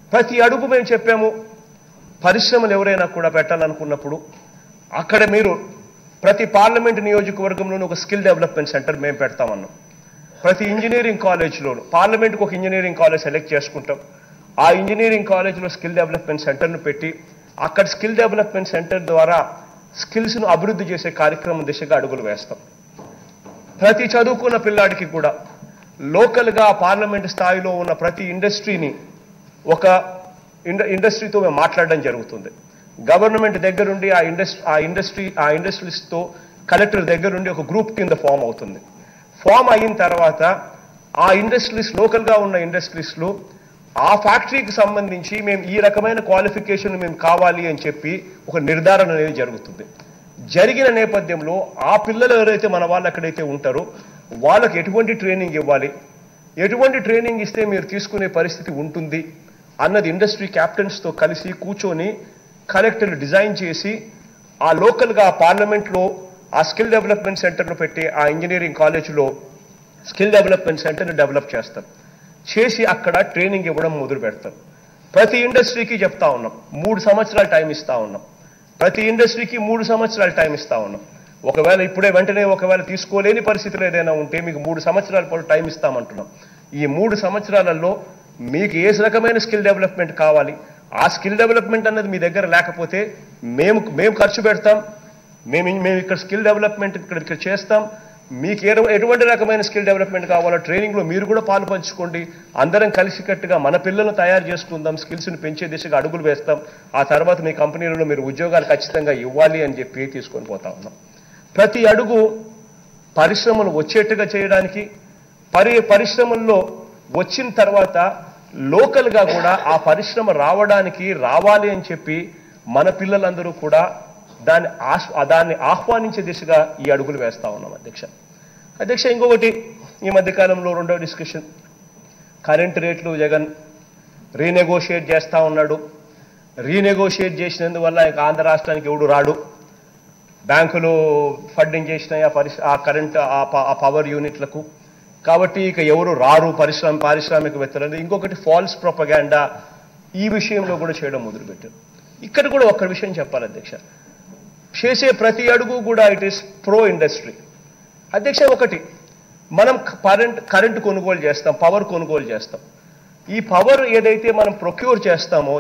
ప్రతి అడుగు మేము చెప్పాము. పరిశ్రమలు ఎవరైనా కూడా పెట్టాలనుకున్నప్పుడు అక్కడ మీరు ప్రతి పార్లమెంట్ నియోజకవర్గంలోనూ ఒక స్కిల్ డెవలప్మెంట్ సెంటర్ మేము పెడతామన్నాం. ప్రతి ఇంజనీరింగ్ కాలేజ్లోనూ పార్లమెంట్కి ఒక ఇంజనీరింగ్ కాలేజ్ సెలెక్ట్ చేసుకుంటాం. ఆ ఇంజనీరింగ్ కాలేజ్లో స్కిల్ డెవలప్మెంట్ సెంటర్ను పెట్టి అక్కడ స్కిల్ డెవలప్మెంట్ సెంటర్ ద్వారా స్కిల్స్ను అభివృద్ధి చేసే కార్యక్రమం దిశగా అడుగులు వేస్తాం. ప్రతి చదువుకున్న పిల్లాడికి కూడా లోకల్గా పార్లమెంట్ స్థాయిలో ఉన్న ప్రతి ఇండస్ట్రీని ఒక ఇండస్ట్రీతో మేము మాట్లాడడం జరుగుతుంది. గవర్నమెంట్ దగ్గరుండి ఆ ఇండస్ట్రీస్తో కలెక్టర్ దగ్గరుండి ఒక గ్రూప్ కింద ఫామ్ అవుతుంది. ఫామ్ అయిన తర్వాత ఆ ఇండస్ట్రీస్ లోకల్గా ఉన్న ఇండస్ట్రీస్లో ఆ ఫ్యాక్టరీకి సంబంధించి మేము ఈ రకమైన క్వాలిఫికేషన్ మేము కావాలి అని చెప్పి ఒక నిర్ధారణ అనేది జరుగుతుంది. జరిగిన నేపథ్యంలో ఆ పిల్లలు ఎవరైతే మన వాళ్ళు ఎక్కడైతే ఉంటారో వాళ్ళకి ఎటువంటి ట్రైనింగ్ ఇవ్వాలి, ఎటువంటి ట్రైనింగ్ ఇస్తే మీరు తీసుకునే పరిస్థితి ఉంటుంది అన్నది ఇండస్ట్రీ క్యాప్టెన్స్తో కలిసి కూర్చొని కలెక్టర్లు డిజైన్ చేసి ఆ లోకల్గా పార్లమెంట్లో ఆ స్కిల్ డెవలప్మెంట్ సెంటర్ను పెట్టి ఆ ఇంజనీరింగ్ కాలేజీలో స్కిల్ డెవలప్మెంట్ సెంటర్ని డెవలప్ చేస్తారు. చేసి అక్కడ ట్రైనింగ్ ఇవ్వడం మొదలు పెడతారు. ప్రతి ఇండస్ట్రీకి చెప్తా ఉన్నాం 3 సంవత్సరాలు టైం ఇస్తా ఉన్నాం. ప్రతి ఇండస్ట్రీకి 3 సంవత్సరాలు టైం ఇస్తా ఉన్నాం. ఒకవేళ ఇప్పుడే వెంటనే ఒకవేళ తీసుకోలేని పరిస్థితులు ఏదైనా ఉంటే మీకు 3 సంవత్సరాల పాటు టైం ఇస్తామంటున్నాం. ఈ 3 సంవత్సరాలలో మీకు ఏ రకమైన స్కిల్ డెవలప్మెంట్ కావాలి, ఆ స్కిల్ డెవలప్మెంట్ అన్నది మీ దగ్గర లేకపోతే మేము ఖర్చు పెడతాం. మేము ఇక్కడ స్కిల్ డెవలప్మెంట్ ఇక్కడ చేస్తాం. మీకు ఎటువంటి రకమైన స్కిల్ డెవలప్మెంట్ కావాలో ట్రైనింగ్లో మీరు కూడా పాలు పంచుకోండి. అందరం కలిసికట్టుగా మన పిల్లలను తయారు చేసుకుందాం, స్కిల్స్ని పెంచే దిశగా అడుగులు వేస్తాం. ఆ తర్వాత మీ కంపెనీలలో మీరు ఉద్యోగాలు ఖచ్చితంగా ఇవ్వాలి అని చెప్పి తీసుకొని పోతా ఉన్నాం. ప్రతి అడుగు పరిశ్రమలు వచ్చేట్టుగా చేయడానికి, పరిశ్రమల్లో వచ్చిన తర్వాత లోకల్గా కూడా ఆ పరిశ్రమ రావాలి అని చెప్పి మన పిల్లలందరూ కూడా దాన్ని ఆహ్వానించే దిశగా ఈ అడుగులు వేస్తా ఉన్నాం అధ్యక్ష. ఇంకొకటి ఈ మధ్యకాలంలో రెండో డిస్కషన్, కరెంట్ రేట్లు జగన్ రీనెగోషియేట్ చేస్తూ ఉన్నాడు. రీనెగోషియేట్ చేసినందువల్ల ఇంకా ఆంధ్ర రాష్ట్రానికి ఎవడు రాడు. బ్యాంకులు ఫండింగ్ చేసినాయి ఆ కరెంట్ ఆ పవర్ యూనిట్లకు. కాబట్టి ఇక ఎవరు రారు పారిశ్రామికవేత్తలు. ఇంకొకటి ఫాల్స్ ప్రొపగాండా ఈ విషయంలో కూడా చేయడం మొదలుపెట్టారు. ఇక్కడ కూడా ఒక్క విషయం చెప్పాలి అధ్యక్ష, చేసే ప్రతి అడుగు కూడా ఇట్ ఈస్ ప్రో ఇండస్ట్రీ అధ్యక్ష. ఒకటి, మనం కరెంట్ కొనుగోలు చేస్తాం, పవర్ కొనుగోలు చేస్తాం. ఈ పవర్ ఏదైతే మనం ప్రొక్యూర్ చేస్తామో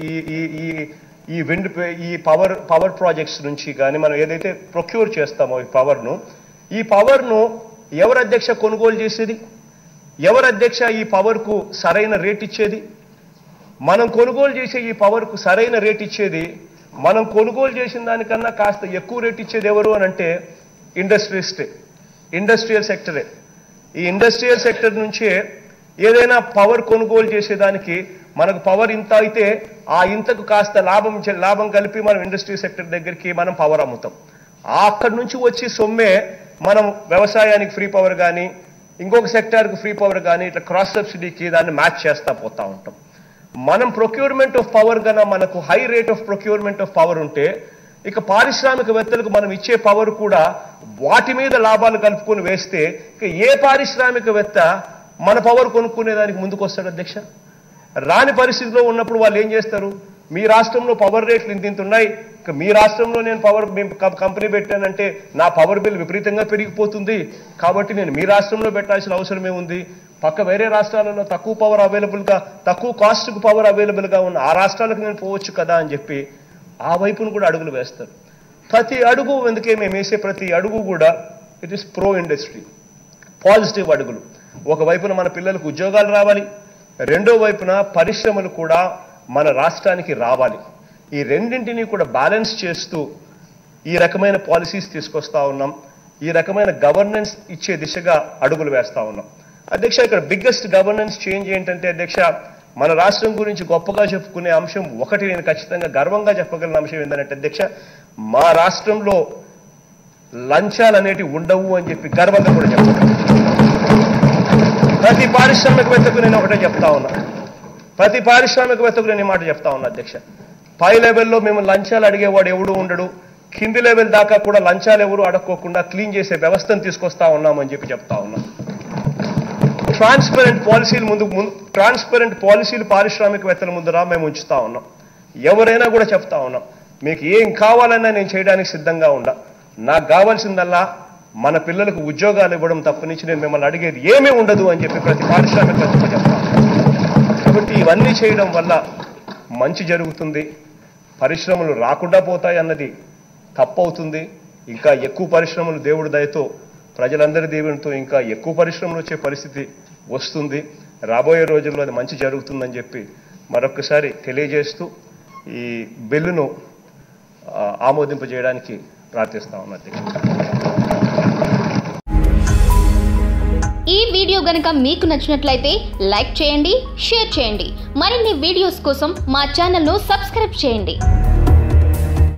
ఈ పవర్ ప్రాజెక్ట్స్ నుంచి కానీ మనం ఏదైతే ప్రొక్యూర్ చేస్తామో ఈ పవర్ను ఎవరు అధ్యక్ష కొనుగోలు చేసేది? ఎవరు అధ్యక్ష ఈ పవర్కు సరైన రేట్ ఇచ్చేది? మనం కొనుగోలు చేసే ఈ పవర్కు సరైన రేట్ ఇచ్చేది, మనం కొనుగోలు చేసిన దానికన్నా కాస్త ఎక్కువ రేట్ ఇచ్చేది ఎవరు అని అంటే ఇండస్ట్రియల్ సెక్టరే. ఈ ఇండస్ట్రియల్ సెక్టర్ నుంచే ఏదైనా పవర్ కొనుగోలు చేసేదానికి మనకు పవర్ ఇంత అయితే ఆ ఇంతకు కాస్త లాభం కలిపి మనం ఇండస్ట్రీ సెక్టర్ దగ్గరికి మనం పవర్ అమ్ముతాం. అక్కడి నుంచి వచ్చి సొమ్మే మనం వ్యవసాయానికి ఫ్రీ పవర్ కానీ ఇంకొక సెక్టార్కి ఫ్రీ పవర్ కానీ ఇట్లా క్రాస్ సబ్సిడీకి దాన్ని మ్యాచ్ చేస్తూ పోతూ ఉంటాం. మనం ప్రొక్యూర్మెంట్ ఆఫ్ పవర్ కన్నా మనకు high rate of procurement of power ఉంటే ఇక పారిశ్రామికవేత్తలకు మనం ఇచ్చే పవర్ కూడా వాటి మీద లాభాలు కలుపుకొని వేస్తే ఇక ఏ పారిశ్రామికవేత్త మన పవర్ కొనుక్కునేదానికి ముందుకు వస్తాడు అధ్యక్ష? రాని పరిస్థితిలో ఉన్నప్పుడు వాళ్ళు ఏం చేస్తారు? మీ రాష్ట్రంలో పవర్ రేట్లు ఇంత ఉన్నాయి, ఇక మీ రాష్ట్రంలో నేను కంపెనీ పెట్టానంటే నా పవర్ బిల్ విపరీతంగా పెరిగిపోతుంది, కాబట్టి నేను మీ రాష్ట్రంలో పెట్టాల్సిన అవసరమే ఉంది. పక్క వేరే రాష్ట్రాలలో తక్కువ పవర్ అవైలబుల్గా, తక్కువ కాస్ట్కు పవర్ అవైలబుల్గా ఉన్న ఆ రాష్ట్రాలకు నేను పోవచ్చు కదా అని చెప్పి ఆ వైపును కూడా అడుగులు వేస్తారు. ప్రతి అడుగు ఎందుకే మేము వేసే ప్రతి అడుగు కూడా it is pro industry, positive అడుగులు. ఒకవైపున మన పిల్లలకు ఉద్యోగాలు రావాలి, రెండో వైపున పరిశ్రమలు కూడా మన రాష్ట్రానికి రావాలి. ఈ రెండింటినీ కూడా బ్యాలెన్స్ చేస్తూ ఈ రకమైన పాలసీస్ తీసుకొస్తా ఉన్నాం. ఈ రకమైన గవర్నెన్స్ ఇచ్చే దిశగా అడుగులు వేస్తా ఉన్నాం అధ్యక్ష. ఇక్కడ బిగ్గెస్ట్ గవర్నెన్స్ చేంజ్ ఏంటంటే అధ్యక్ష, మన రాష్ట్రం గురించి గొప్పగా చెప్పుకునే అంశం ఒకటి, నేను ఖచ్చితంగా గర్వంగా చెప్పగలిగిన అంశం ఏంటంటే అధ్యక్ష, మా రాష్ట్రంలో లంచాలు అనేటివి ఉండవు అని చెప్పి గర్వంగా కూడా చెప్తాను. ప్రతి పారిశ్రామికవేత్తకు నేను ఒకటే చెప్తా ఉన్నా, ప్రతి పారిశ్రామికవేత్తకు నేను ఈ మాట చెప్తా ఉన్నా అధ్యక్ష. పై లెవెల్లో మేము లంచాలు అడిగేవాడు ఎవడు ఉండడు, కింది లెవెల్ దాకా కూడా లంచాలు ఎవరు అడక్కోకుండా క్లీన్ చేసే వ్యవస్థను తీసుకొస్తా ఉన్నామని చెప్పి చెప్తా ఉన్నాం. ట్రాన్స్పరెంట్ పాలసీలు పారిశ్రామికవేత్తల ముందర మేము ఉంచుతా ఉన్నాం. ఎవరైనా కూడా చెప్తా ఉన్నాం, మీకు ఏం కావాలన్నా నేను చేయడానికి సిద్ధంగా ఉండా. నాకు కావాల్సిందల్లా మన పిల్లలకు ఉద్యోగాలు ఇవ్వడం తప్పనించి నేను మిమ్మల్ని అడిగేది ఏమీ ఉండదు అని చెప్పి ప్రతి పారిశ్రామికవేత్తకు చెప్తాను. కాబట్టి ఇవన్నీ చేయడం వల్ల మంచి జరుగుతుంది. పరిశ్రమలు రాకుండా పోతాయి అన్నది తప్పవుతుంది. ఇంకా ఎక్కువ పరిశ్రమలు దేవుడి దయతో, ప్రజలందరి దీవెనతో ఇంకా ఎక్కువ పరిశ్రమలు వచ్చే పరిస్థితి వస్తుంది. రాబోయే రోజుల్లో అది మంచి జరుగుతుందని చెప్పి మరొకసారి తెలియజేస్తూ ఈ బిల్లును ఆమోదింపజేయడానికి ప్రార్థిస్తా ఉన్నాను. ఈ వీడియో గనుక మీకు నచ్చినట్లయితే లైక్ చేయండి, షేర్ చేయండి. మరిన్ని వీడియోస్ కోసం మా ఛానల్ను సబ్స్క్రైబ్ చేయండి.